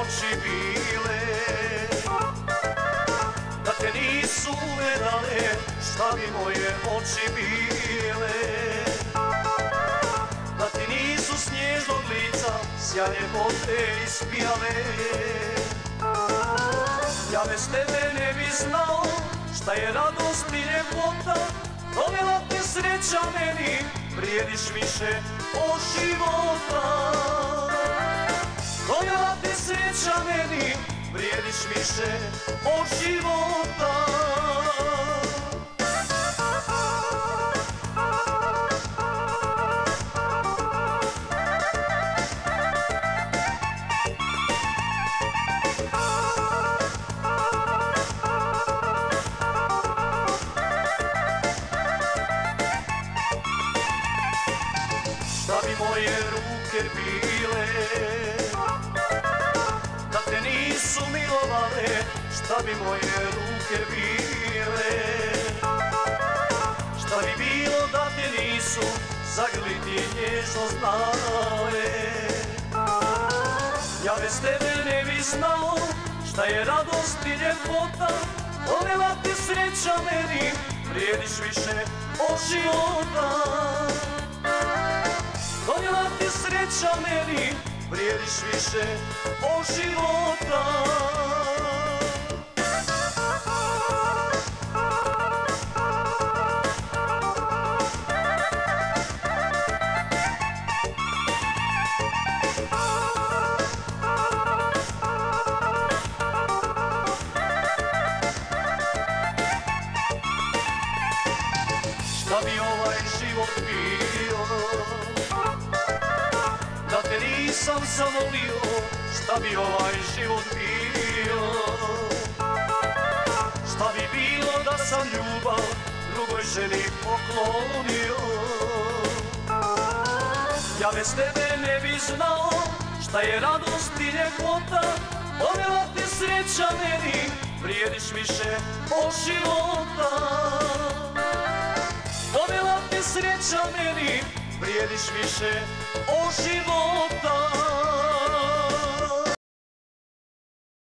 oči bile, da te nisu gledale, šta bi moje oči bile, da ti nisu snježnog lica sjaj ljepote ispijale. Ja bez tebe ne bi znao šta je radost i ljepota, donijela te sreća meni, vrijediš više od života. Donijela te sreća meni, vrijediš više od života. Šta bi moje ruke bile, da te nisu milovale, šta bi moje ruke bile, šta bi bilo da te nisu zagrliti nježno znale. Ja bez tebe ne bi znao šta je radost i ljepota, donijela ti sreća meni, vrijediš više od života. Donijela ti sreća meni, vrijediš više od života. Šta bi ovaj život bio, da te nisam zavolio, šta bi ovaj život bio, šta bi bilo da sam ljubav drugoj ženi poklonio. Ja bez tebe ne bi znao šta je radost i ljepota, donijela ti sreća meni, vrijediš više od života. Donijela ti sreća meni, vrijediš više od života.